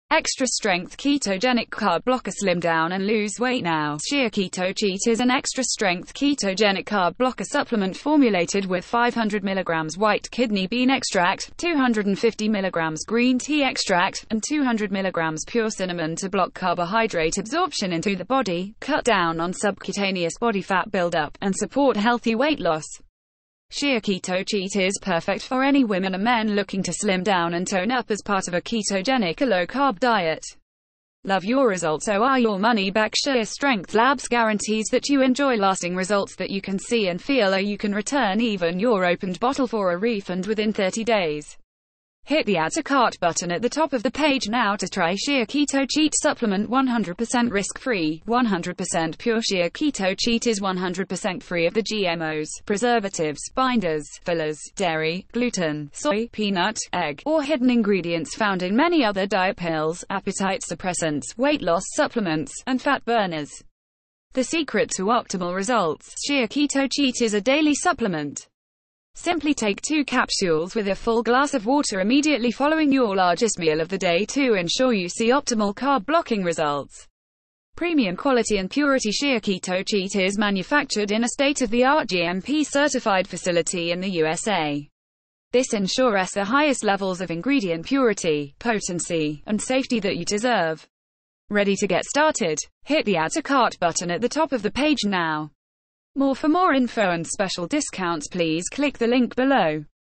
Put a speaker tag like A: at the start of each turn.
A: Extra strength ketogenic carb blocker. Slim down and lose weight now. Sheer Keto CHEAT is an extra strength ketogenic carb blocker supplement formulated with 500 mg white kidney bean extract, 250 mg green tea extract, and 200 mg pure cinnamon to block carbohydrate absorption into the body, cut down on subcutaneous body fat buildup, and support healthy weight loss. Sheer Keto CHEAT is perfect for any women or men looking to slim down and tone up as part of a ketogenic or low-carb diet. Love your results, so are your money back. Sheer Strength Labs guarantees that you enjoy lasting results that you can see and feel, or you can return even your opened bottle for a refund within 30 days. Hit the Add to Cart button at the top of the page now to try Sheer Keto CHEAT supplement. 100% risk-free, 100% pure. Sheer Keto CHEAT is 100% free of the GMOs, preservatives, binders, fillers, dairy, gluten, soy, peanut, egg, or hidden ingredients found in many other diet pills, appetite suppressants, weight loss supplements, and fat burners. The secret to optimal results. Sheer Keto CHEAT is a daily supplement. Simply take 2 capsules with a full glass of water immediately following your largest meal of the day to ensure you see optimal carb-blocking results. Premium quality and purity. Sheer Keto CHEAT is manufactured in a state-of-the-art GMP-certified facility in the USA. This ensures the highest levels of ingredient purity, potency, and safety that you deserve. Ready to get started? Hit the Add to Cart button at the top of the page now. For more info and special discounts, please click the link below.